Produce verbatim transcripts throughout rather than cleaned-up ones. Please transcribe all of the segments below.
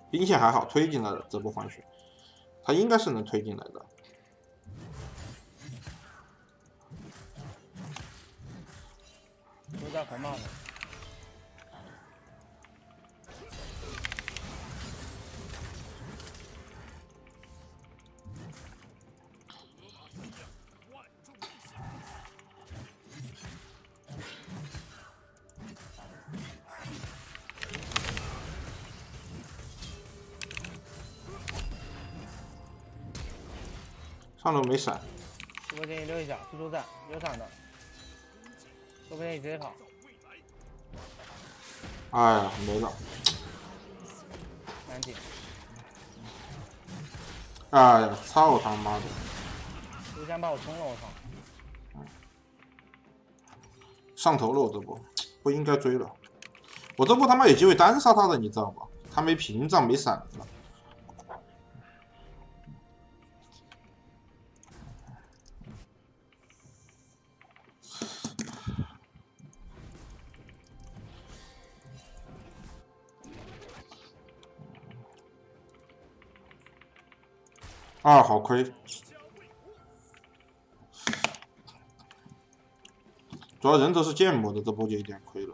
兵线还好，推进来了这波换血，他应该是能推进来的。 都在红帽子。 上路没闪， 我建议溜一下，蜘蛛站有闪的，我不建议直接跑。 哎呀，没了。 难解。 哎呀，操他妈的！ 卢翔把我冲了，我操！ 上头了，我这波不应该追了。我这波他妈有机会单杀他的，你知道吧？他没屏障，没闪子。 啊，好亏！主要人都是剑魔的，这波就有点亏了。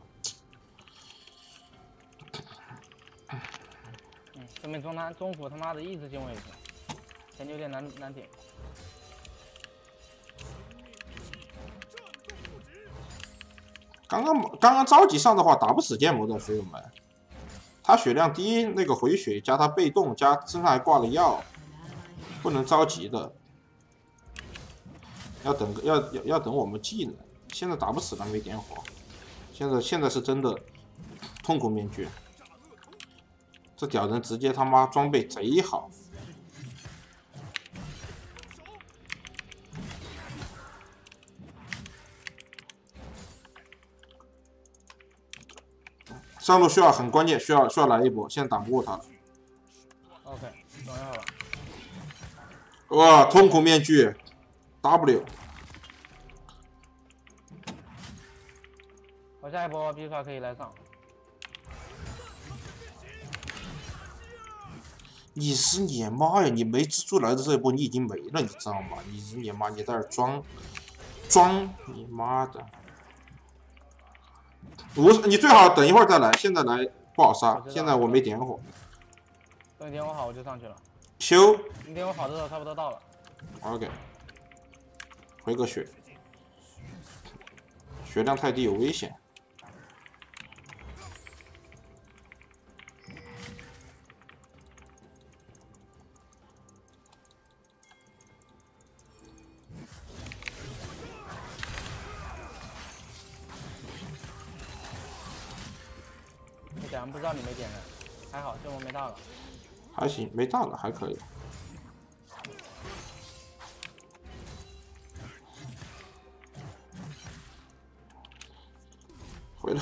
嗯，对面中他中府他妈的一直进位置，前有点难难点。 刚刚刚刚着急上的话，打不死剑魔的水友们。他血量低，那个回血加他被动加身上还挂了药。 不能着急的，要等要要要等我们技能。现在打不死了，没点火。现在现在是真的痛苦面具，这屌人直接他妈装备贼好。上路需要很关键，需要需要来一波，现在打不过他了。 OK， 等一会儿吧。 哇，痛苦面具 ，W。 我下一波必刷可以来上。 你是你妈呀！你没蜘蛛来的这一波，你已经没了，你知道吗？你是你妈！你在这装装你妈的！我你最好等一会儿再来，现在来不好杀。现在我没点火。 等你点火好，我就上去了。 修， 你点我好的时候差不多到了。 OK， 回个血，血量太低有危险。 你点不知道你没点的，还好这波没大了。 还行，没大了，还可以。回来。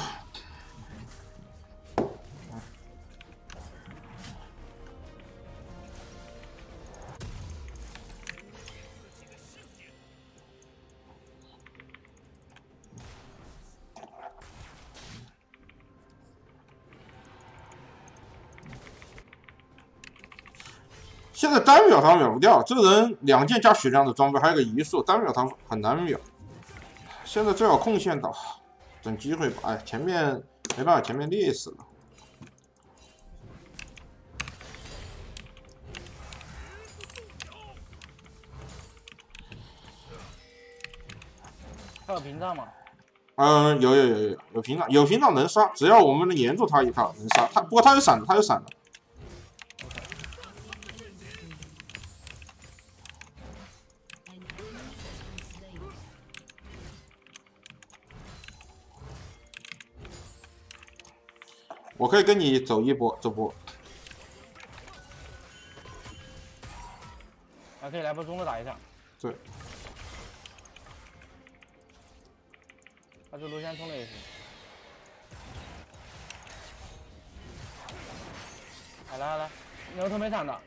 现在单秒他秒不掉，这个人两件加血量的装备，还有个移速，单秒他很难秒。现在最好控线打，等机会吧。哎，前面没办法，前面累死了。 他有屏障吗？ 嗯，有有有有有屏障，有屏障能杀，只要我们能粘住他一套能杀他。不过他有闪的，他有闪的。 我可以跟你走一波，这波。 还可以来波中路打一下。 对。 他这卢翔冲了也行。来来来，牛头没闪的。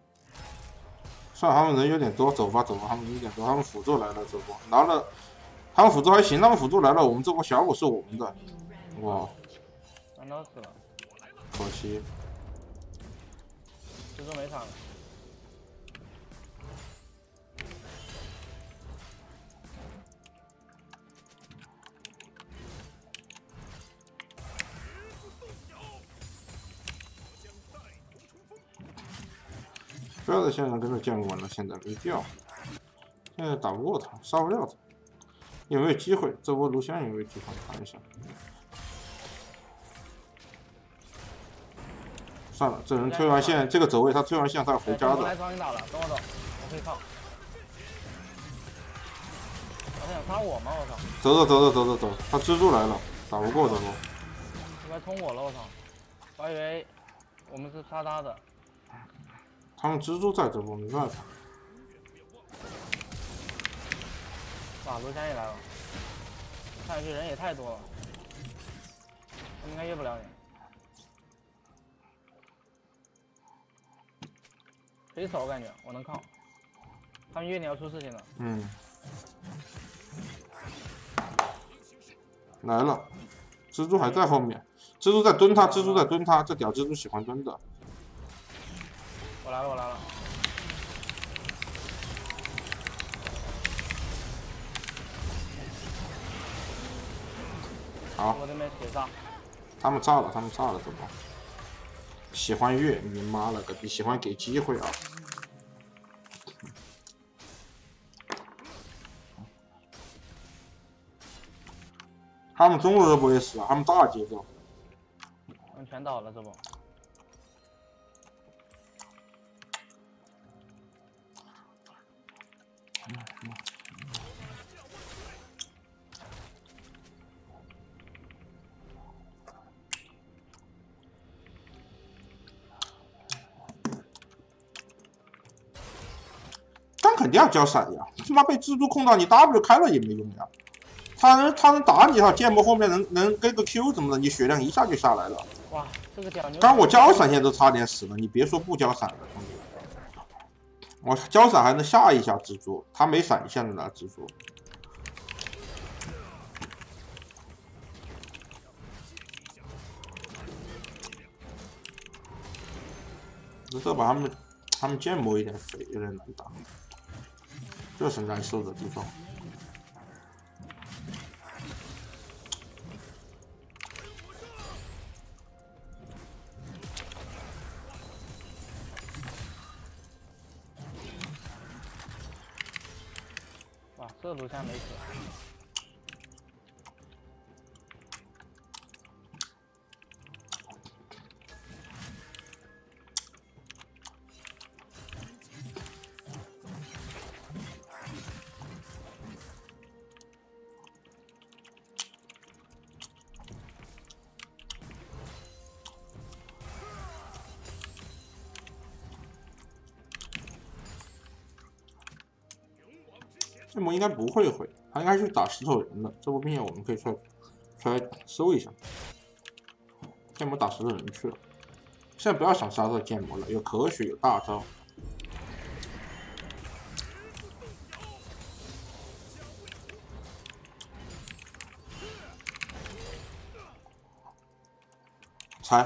算他们人有点多，走吧走吧，他们有点多，他们辅助来了这波，拿了。 他们辅助还行，他们辅助来了，我们这波峡谷是我们的。哇， 三刀死了， 可惜。 蜘蛛没场了。 不要在现场跟着建稳了，现在没必要。现在打不过他，杀不了他。有没有机会？这波卢香有没有机会？看一下。算了，这人推完线，这个走位他推完线他要回家的。 来找你打了，等我走，我可以靠。他想杀我吗？我操！ 走走走走走走走，他蜘蛛来了，打不过这波。 他来冲我了，我操！我还以为我们是杀他的。 他们蜘蛛在这波没办法。 哇，卢翔也来了，看上去人也太多了，应该约不了你。可以守，我感觉我能抗。他们约你要出事情了。 嗯。来了，蜘蛛还在后面，蜘蛛在蹲他，蜘蛛在蹲他，这屌蜘蛛喜欢蹲的。 我来了，我来了。 好， 我这边血炸。 他们炸了，他们炸了，怎么？喜欢越，你妈了个逼！喜欢给机会啊！他们中路都不会死，他们大节奏。 他们全倒了，这不。 但肯定要交闪呀！他妈被蜘蛛控到，你 W 开了也没用呀。他能他能打你哈，剑魔后面能能跟个 Q 怎么的，你血量一下就下来了。 哇，这个屌牛！ 刚我交闪现在都差点死了，你别说不交闪了，兄弟。我交闪还能下一下蜘蛛，他没闪一下能拿蜘蛛。这把他们他们剑魔有点肥，有点难打，这是难受的地方。 哇，这卢香没死。 剑魔应该不会回，他应该去打石头人的。这波兵线我们可以出来出来搜一下。剑魔打石头人去了，现在不要想杀这剑魔了，有可许有大招。踩。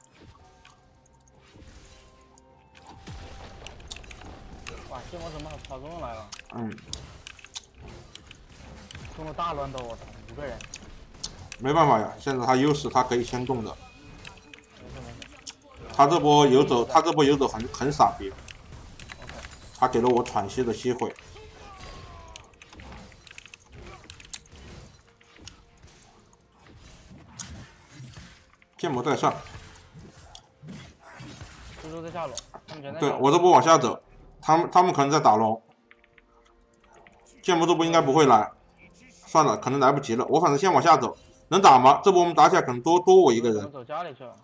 哇，剑魔怎么跑中来了？ 嗯， 中了大乱斗，我操，五个人。 没办法呀，现在他优势，他可以先动的。 没事没事。 他这波游走，他这波游走很很傻逼。 OK。 他给了我喘息的机会。剑魔在上。 蜘蛛在下路，他们全在。 对我这波往下走。 他们他们可能在打龙，剑魔这波应该不会来，算了，可能来不及了。我反正先往下走，能打吗？这波我们打起来可能多多我一个人。 走家里去了。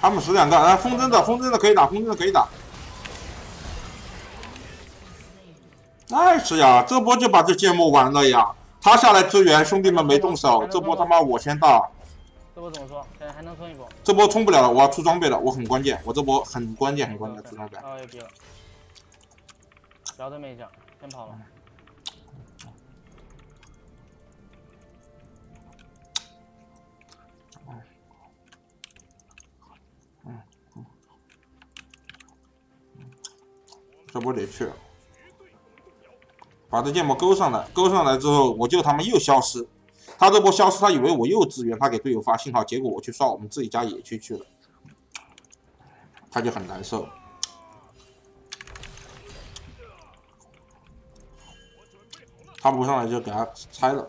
他们死两个，哎，风筝的风筝的可以打，风筝的可以打。nice 呀，这波就把这芥末完了呀！他下来支援，兄弟们没动手，这波他妈我先到。 这波怎么说？现在还能冲一波？ 这波冲不了了，我要出装备了，我很关键，我这波很关键很关键出装备。 哦，有逼了，聊都没讲，先跑了。 嗯嗯，这波得去。 把这芥末勾上来，勾上来之后，我就他妈又消失。他这波消失，他以为我又支援，他给队友发信号，结果我去刷我们自己家野区去了，他就很难受。他不上来就给他拆了。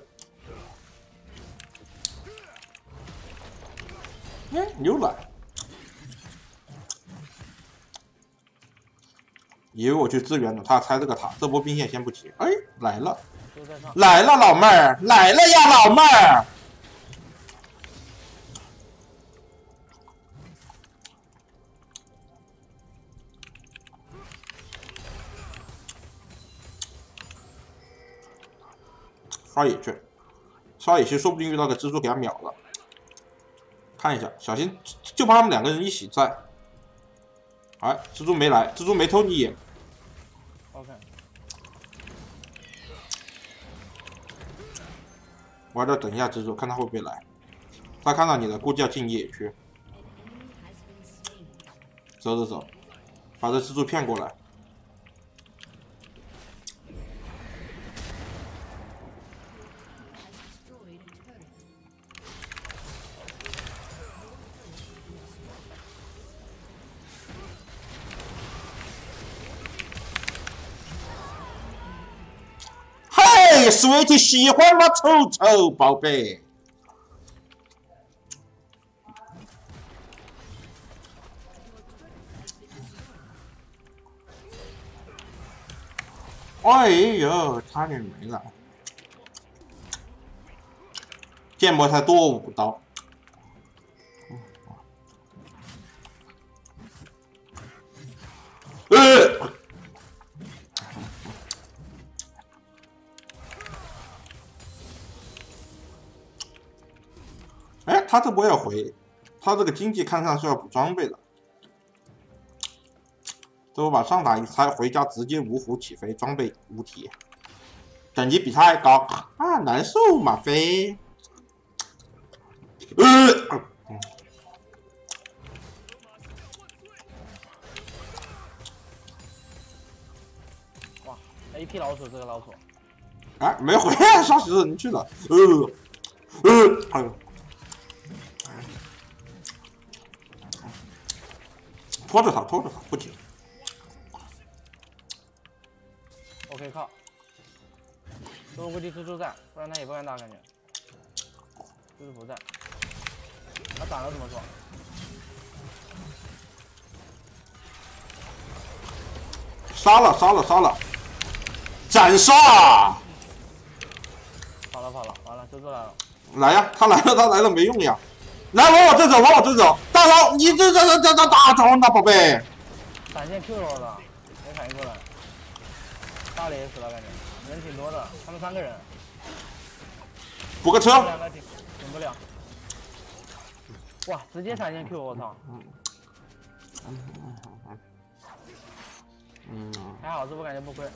哎，又来。 以为我去支援了，他拆这个塔，这波兵线先不提。哎，来了，来了，老妹儿，来了呀，老妹儿。刷野去，刷野去，说不定遇到个蜘蛛给他秒了。看一下，小心，就怕他们两个人一起在。哎，蜘蛛没来，蜘蛛没偷你野。 OK， 我在这等一下蜘蛛，看他会不会来。他看到你了，估计要进野区。走走走，把这蜘蛛骗过来。Sweet 喜欢吗，臭臭宝贝？哎呦，差点没了！剑魔才多五刀。呃。 哎，他这波要回，他这个经济看上去要补装备的。这波把上打一拆，回家直接芜湖起飞，装备无题，等级比他还高啊，难受吗？飞。呃。 哇 ，A P 老鼠这个老鼠。 哎，没回啊，杀死人去了。呃。呃。哎呦。 拖着他，拖着他，不行。 我可以靠。我估计蜘蛛在，不然他也不敢打，感觉。蜘蛛不在。他打了怎么说？ 杀了，杀了，杀了！斩杀！ 跑了，跑了，完了，蜘蛛来了。 来呀，他来了，他来了，没用呀！ 来，往我这走，往我这走，大佬，你这这这这这打中了，宝贝！ 闪现 Q 了的，没反应过来，大脸也死了，感觉人挺多的，他们三个人， 补个车， 两个顶顶不了，哇，直接闪现 Q， 我操！嗯嗯嗯嗯，还好，这波感觉不亏。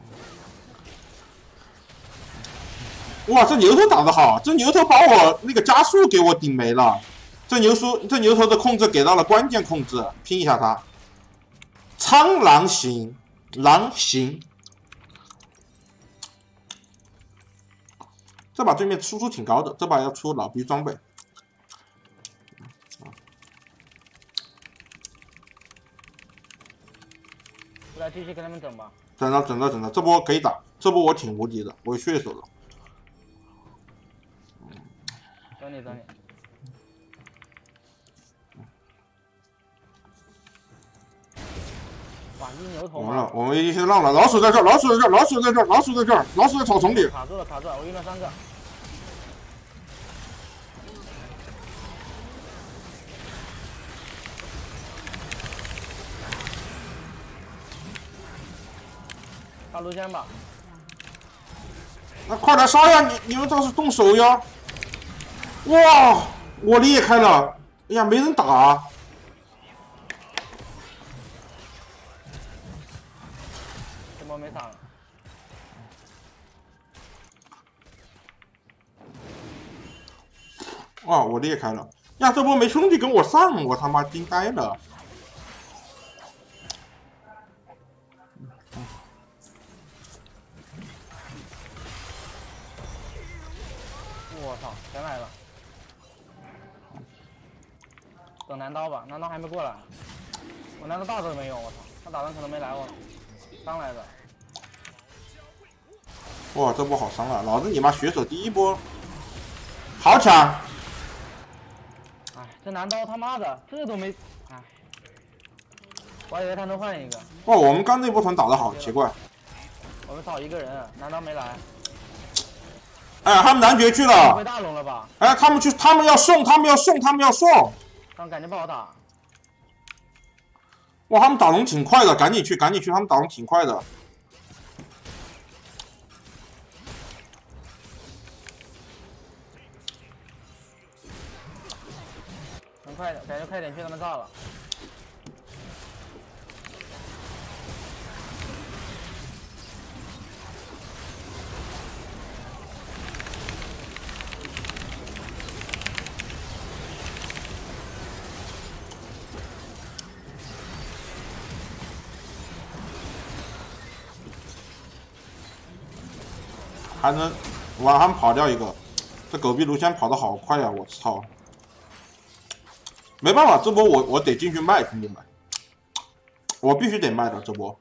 哇，这牛头打得好，这牛头把我那个加速给我顶没了。这牛叔，这牛头的控制给到了关键控制，拼一下他。苍狼行，狼行。这把对面输出挺高的，这把要出老逼装备。 来继续跟他们整吧。 整着整着整着，这波可以打，这波我挺无敌的，我有血手了。 等你等你。哇，一牛头。 完了，我们一些浪了，老鼠在这儿，老鼠在这儿，老鼠在这儿，老鼠在这儿，老鼠在草丛里。 卡住了，卡住了，我晕了三个。 打卢仙吧。 那快点杀呀！你你们倒是动手呀！哇，我裂开了！哎呀，没人打、啊。 这波没闪了。 哇，我裂开了！呀，这波没兄弟跟我上，我他妈惊呆了！ 我操，全来了！等男刀吧，男刀还没过来。我男刀大招没用，我操，他打人可能没来我，刚来的。 哇，这波好伤啊！老子你妈血手第一波，好抢！ 哎，这男刀他妈的这都没，哎，我还以为他能换一个。 哇，我们刚那波团打得好奇怪。 我们少一个人，男刀没来。 哎，他们男爵去了。 回大龙了吧？ 哎，他们去，他们要送，他们要送，他们要送。 但感觉不好打。 哇，他们打龙挺快的，赶紧去，赶紧去，他们打龙挺快的。 很快的，感觉快点去他们炸了。 还能哇，他们跑掉一个，这狗逼卢仙跑得好快呀、啊！我操！没办法，这波我我得进去卖，兄弟们，我必须得卖的这波。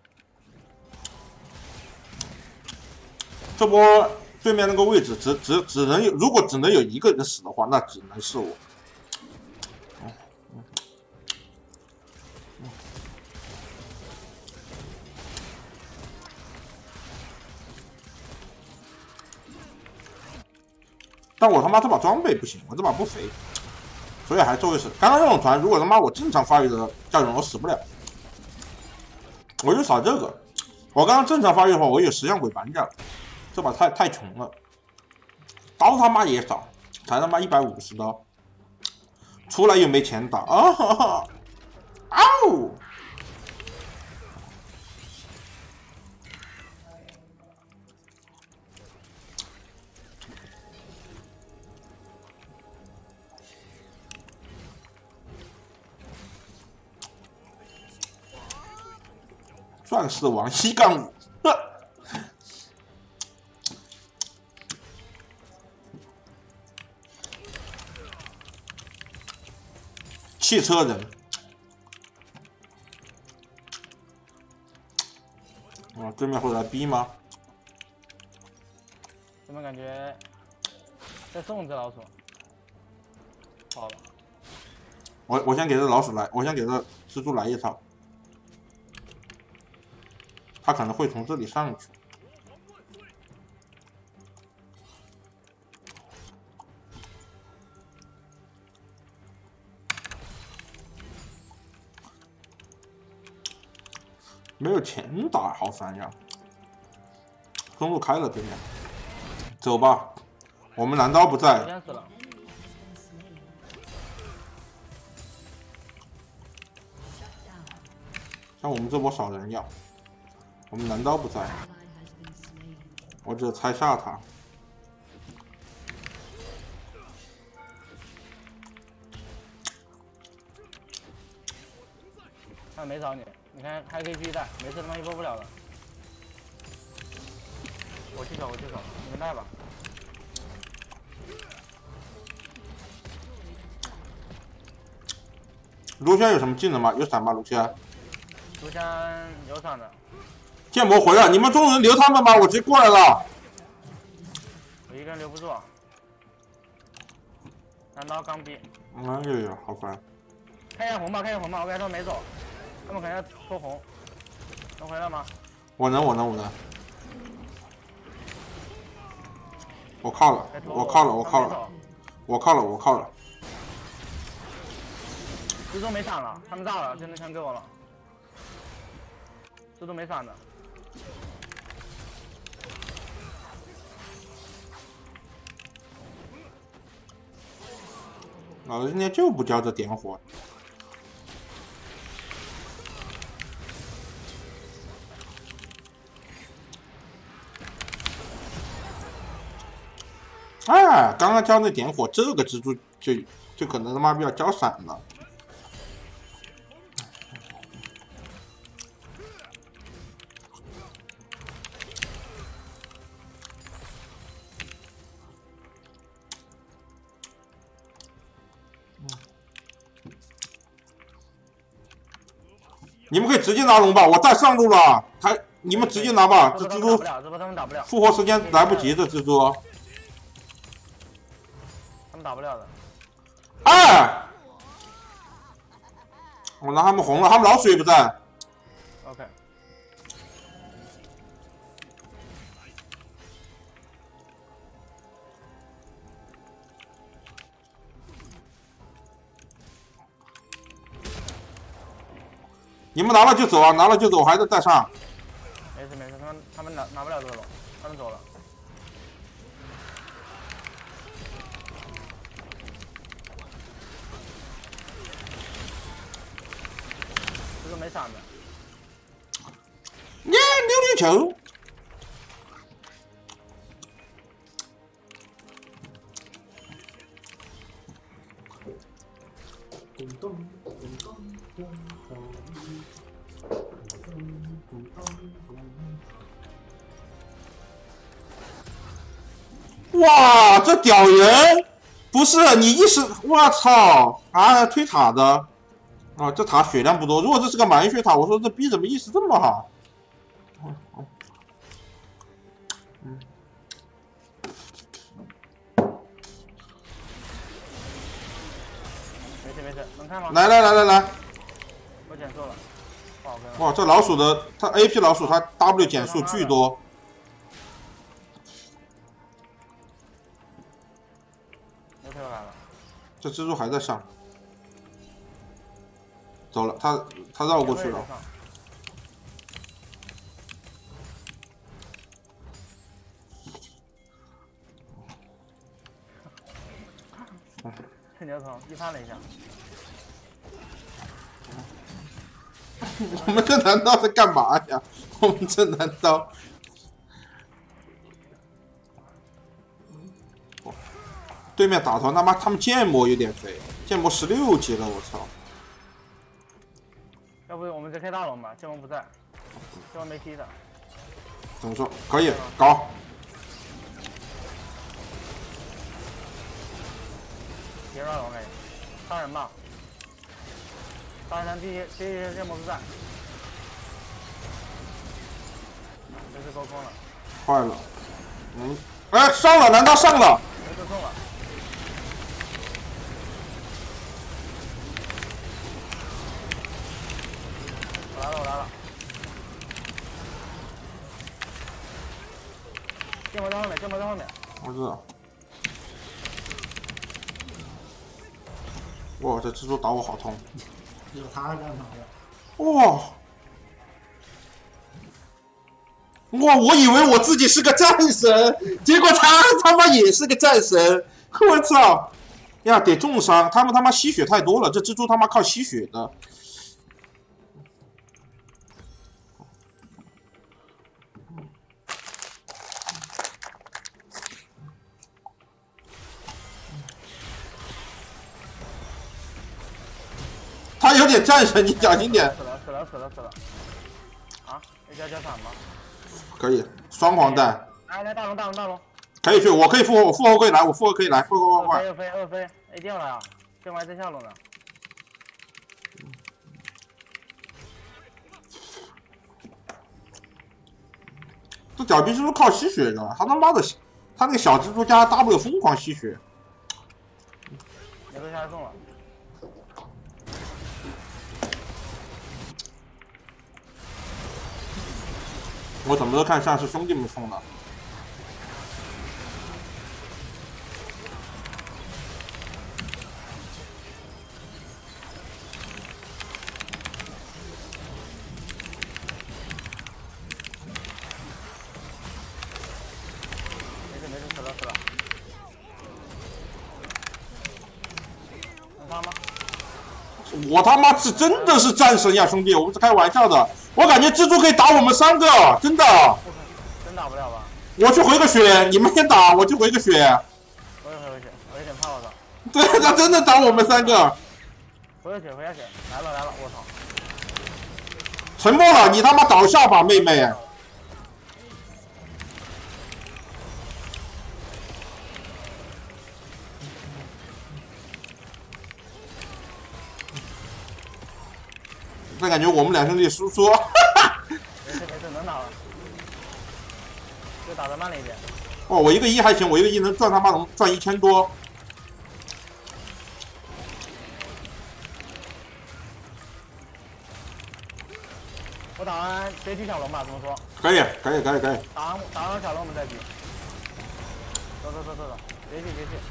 这波对面那个位置只只只能有，如果只能有一个人死的话，那只能是我。嗯嗯嗯、但我他妈这把装备不行，我这把不肥。所以还做一次。刚刚那种团，如果他妈我正常发育的教人，我死不了，我就少这个。我刚刚正常发育的话，我有十样鬼板甲，这把太太穷了，刀他妈也少，才他妈一百五十刀，出来又没钱打啊！哈哈，嗷！钻石王一杠五，汽车人，啊，对面会来逼吗？ 怎么感觉在送这老鼠？好了， 我我先给这老鼠来，我先给这蜘蛛来一套。他可能会从这里上去，没有钱打，好烦呀！中路开了，对面，走吧，我们蓝刀不在。像我们这波少人呀。我们蓝刀不在，我只拆下他。 他没找你，你看还可以继续带，没事他妈一波不了了。我去守，我去守，你们带吧。 卢轩有什么技能吗？有闪吗？卢轩？ 卢轩有闪的。 剑魔回来，你们中人留他们吧，我直接过来了。 我一个人留不住。蓝刀刚逼。 哎呦呦，好烦。 开一下红吧，开一下红吧，我刚才说没走，他们可能要拖红。能回来吗？ 我能，我能，我能。我靠了，我靠了，我靠了，我靠了，我靠了。 蜘蛛没闪了，他们炸了，真的枪给我了。蜘蛛没闪的。 老子今天就不叫这点火。哎，刚刚交那点火，这个蜘蛛就就可能他妈逼要交闪了。你们可以直接拿龙吧，我带上路了，还你们直接拿吧，这蜘蛛复活时间来不及的蜘蛛。 他们打不了的。 哎，我让他们红了，他们老鼠也不在。 OK。 你们拿了就走啊，拿了就走，还是带上。 没事没事，他们他们拿拿不了这个龙，他们走了。 这个没闪的。 耶，溜溜球。哇，这屌人！不是你一时，我操啊，推塔的。 啊，这塔血量不多。如果这是个满血塔，我说这逼怎么意识这么好？嗯嗯。 没事没事，能看吗？ 来来来来来。 我减速了，不好跟了。 哇，这老鼠的，它 A P 老鼠它 W 减速巨多。 又推回来了。 这蜘蛛还在上。 走了，他他绕过去了。 牛头一翻了一下。 我们这难道在干嘛呀？我们这难道？对面打团他妈他们剑魔有点肥，剑魔十六级了，我操！ 要不我们直接开大龙吧，剑王不在，剑王没踢的。 怎么说？可以搞。 别乱龙感觉，杀人吧。杀人第一第一剑魔不在，这是沟通了。 坏了，嗯，哎，上了，难道上了？ 没沟通了。 我来了，我来了。剑魔在后面，剑魔在后面。 我知道。哇，这蜘蛛打我好痛。 有他干嘛呀？ 哇！哇！我以为我自己是个战神，结果他他妈也是个战神。我操！呀，得重伤，他们他妈吸血太多了，这蜘蛛他妈靠吸血的。 他有点战神，你小心点。 死了死了死了死了！啊，要加加闪吗？ 可以，双黄带。 来来，大龙大龙大龙。 可以去，我可以复活，我复活可以来，我复活可以来，快快快快！ 二飞二飞，哎掉了呀！剑王还在下路呢。 这屌逼蜘蛛靠吸血的，他他妈的，他那个小蜘蛛加 W 疯狂吸血。 也都下来送了。 我怎么都看像是兄弟们送的。 没事没事，死了死了。 我他妈是真的是战神呀，兄弟，我不是开玩笑的。我感觉蜘蛛可以打我们三个，真的。 真打不了吧？ 我去回个血，你们先打，我去回个血。 我也回个血，我有点怕我操。 对，他真的打我们三个。 回个血，回下血，来了来了，我操！ 沉默了，你他妈倒下吧，妹妹。但感觉我们两兄弟输出。 没事没事，能打了，就打得慢了一点。 哦，我一个一还行，我一个一能赚他妈能赚一千多。 我打完接狙小龙吧，怎么说？ 可以可以可以可以。 打完打完小龙我们再狙。走走走走走，别去别去。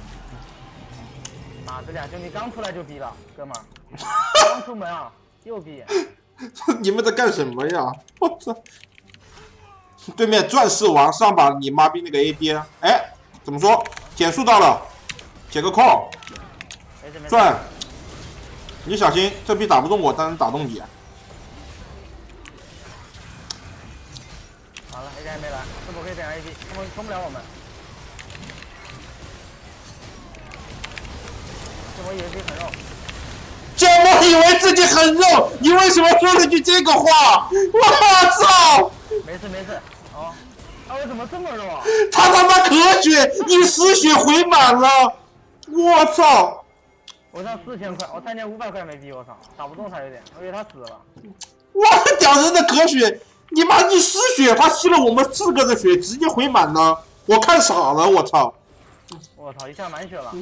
啊，这两兄弟刚出来就逼了，哥们儿，刚出门啊又逼。 你们在干什么呀？我操！对面钻石王上把你妈逼那个 A D， 哎，怎么说？减速到了，解个 call。钻，你小心，这逼打不动我，但能打动你。 好了 ，A D 还没来，是否可以点 A D？ 他们冲不了我们。是我以为自己很肉。 建模以为自己很肉，你为什么说了句这个话？我操！ 没事没事，哦，他为什么这么肉啊？ 他他妈咳血，你失血回满了，我操！ 我上四千块，我三千五百块没逼，我操，打不动他有点，我以为他死了。 哇，屌人的咳血，你妈一失血，他吸了我们四个的血，直接回满了，我看傻了，我操！ 我操，一下满血了。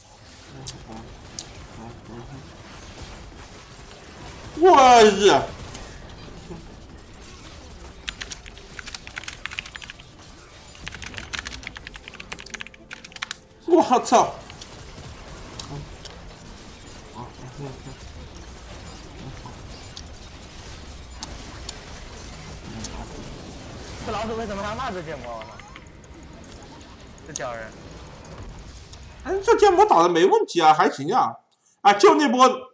我日！我操！ 这老鼠为什么还骂这建模？我操！这屌人！ 哎，这建模打的没问题啊，还行啊，啊，就那波